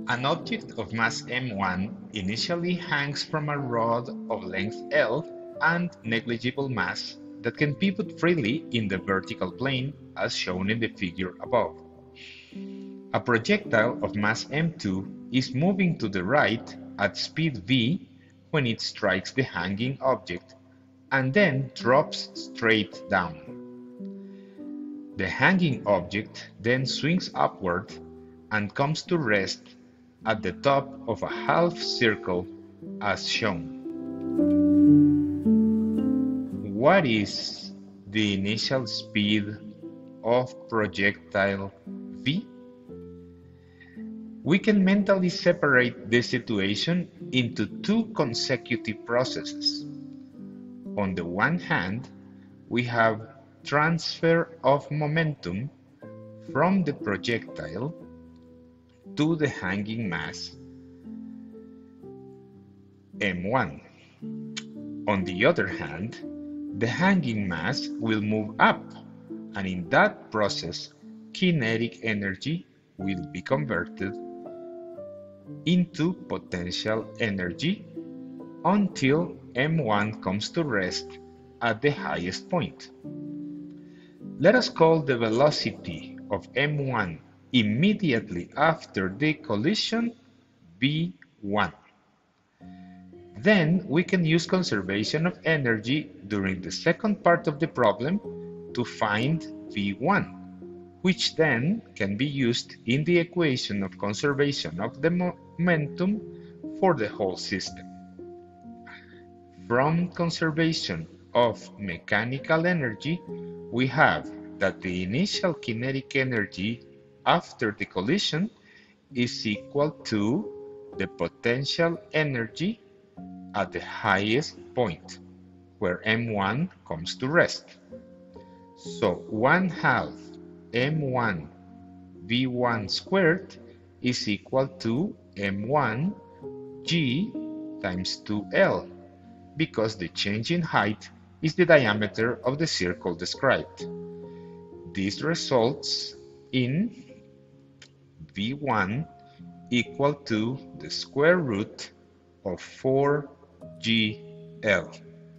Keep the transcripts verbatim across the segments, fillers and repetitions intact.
An object of mass m one initially hangs from a rod of length L and negligible mass that can pivot freely in the vertical plane as shown in the figure above. A projectile of mass m two is moving to the right at speed v when it strikes the hanging object and then drops straight down. The hanging object then swings upward and comes to rest at the top of a half circle as shown. What is the initial speed of projectile v? We can mentally separate this situation into two consecutive processes. On the one hand, we have transfer of momentum from the projectile to the hanging mass m one. On the other hand, the hanging mass will move up, and in that process, kinetic energy will be converted into potential energy until m one comes to rest at the highest point. Let us call the velocity of m one immediately after the collision v one. Then we can use conservation of energy during the second part of the problem to find v one, which then can be used in the equation of conservation of the momentum for the whole system. From conservation of mechanical energy, we have that the initial kinetic energy after the collision is equal to the potential energy at the highest point, where m one comes to rest. So one half m one v one squared is equal to m one g times two L, because the change in height is the diameter of the circle described. This results in v one equal to the square root of four G L.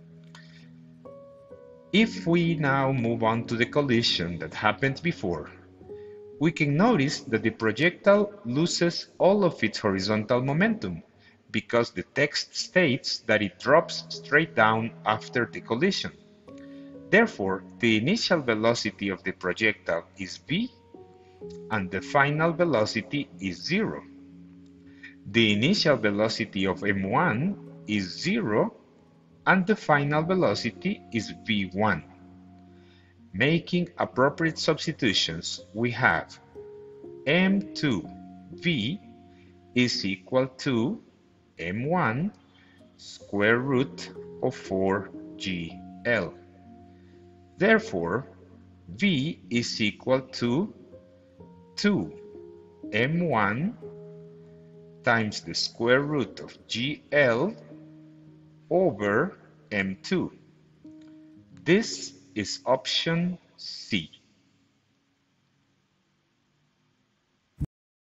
If we now move on to the collision that happened before, we can notice that the projectile loses all of its horizontal momentum because the text states that it drops straight down after the collision. Therefore, the initial velocity of the projectile is v and the final velocity is zero. The initial velocity of m one is zero and the final velocity is v one. Making appropriate substitutions, we have m two v is equal to m one square root of four G L. Therefore, v is equal to two m one times the square root of G L over m two. This is option C.